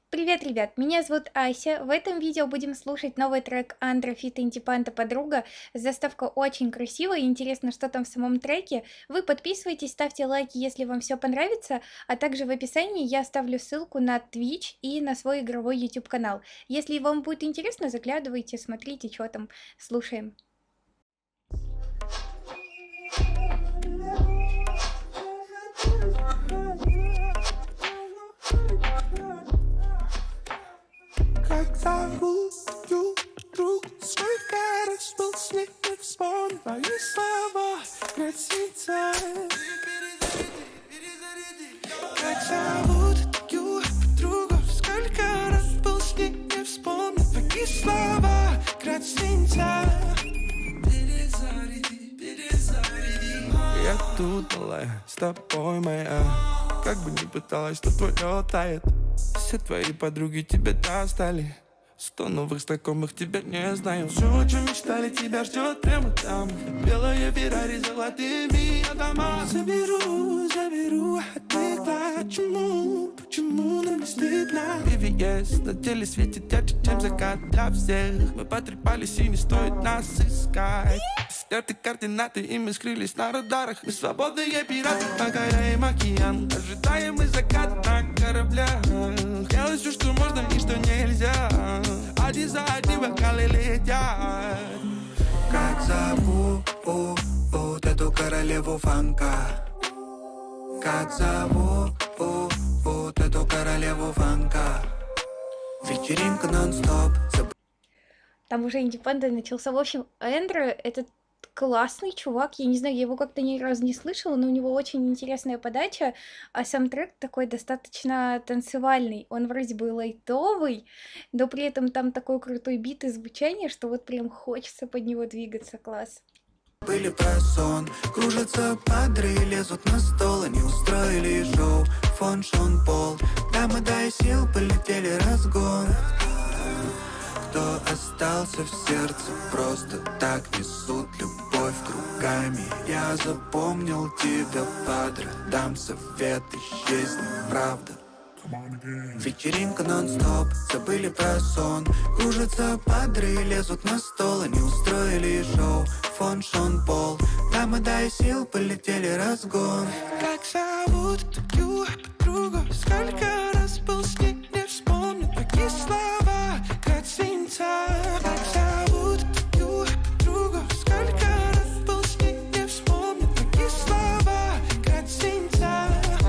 Привет, ребят! Меня зовут Ася. В этом видео будем слушать новый трек Андро фит Интипанта «Подруга». Заставка очень красивая, интересно, что там в самом треке. Вы подписывайтесь, ставьте лайки, если вам все понравится, а также в описании я оставлю ссылку на Twitch и на свой игровой YouTube канал. Если вам будет интересно, заглядывайте, смотрите, что там, слушаем. Как зовут твою подругу? Сколько раз был с ней, не вспомню твои слова, граница. Как зовут твою подругу? Сколько раз был с ней, не вспомню твои слова, граница. Я тут, малая, с тобой моя. Как бы ни пыталась, то твое тает. Все твои подруги тебя достали. 100 новых знакомых тебя не знаю. Все, о чем мечтали, тебя ждет прямо там. Белая Феррари с золотыми домами. Заберу, а ты почему нам не стыдно? VVS на теле светит ярче, чем закат для всех. Мы потрепались и не стоит нас искать. Стерты координаты, и мы скрылись на радарах. Мы свободные пираты, покоряем океан. Ожидаем мы закат на кораблях. Делай все, что можно и что нельзя. Один за одним вокалы летят. Как зовут эту королеву фанка? Как зовут эту королеву фанка? Вечеринка нон-стоп. Там уже Интипанда начался. В общем, Андро — это классный чувак, я не знаю, я его как-то ни разу не слышала, но у него очень интересная подача, а сам трек такой достаточно танцевальный. Он вроде бы лайтовый, но при этом там такой крутой бит и звучание, что вот прям хочется под него двигаться. Класс. Были про сон, кружатся падры, лезут на стол, они устроили шоу. Фон Шон Пол, дамы дай сил, полетели разгон. Кто остался в сердце, просто так несут любовь кругами. Я запомнил тебя, падре, дам совет, исчезни, правда. Вечеринка нон-стоп, забыли про сон. Кружатся падры, лезут на стол, они устроили шоу. Фон Шон Пол, дамы дай сил, полетели разгон. Как зовут твою подругу? Сколько раз был с ней, не вспомню твои слова, граница. Как зовут твою подругу? Сколько раз был с ней, не вспомню твои слова, граница.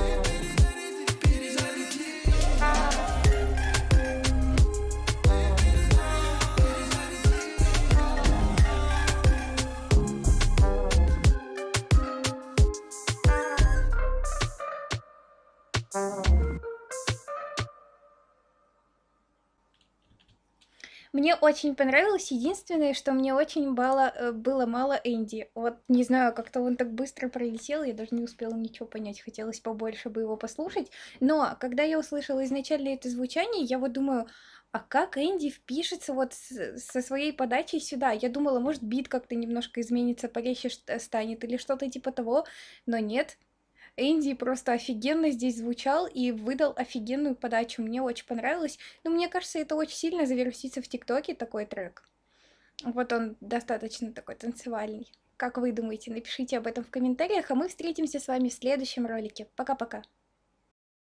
Мне очень понравилось. Единственное, что мне очень было мало Энди. Вот не знаю, как-то он так быстро пролетел, я даже не успела ничего понять. Хотелось побольше бы его послушать. Но когда я услышала изначально это звучание, я вот думаю, а как Энди впишется вот со своей подачей сюда? Я думала, может, бит как-то немножко изменится, порезче станет или что-то типа того, но нет. Энди просто офигенно здесь звучал и выдал офигенную подачу. Мне очень понравилось. Но мне кажется, это очень сильно завирусится в ТикТоке, такой трек. Вот он достаточно такой танцевальный. Как вы думаете? Напишите об этом в комментариях, а мы встретимся с вами в следующем ролике. Пока-пока.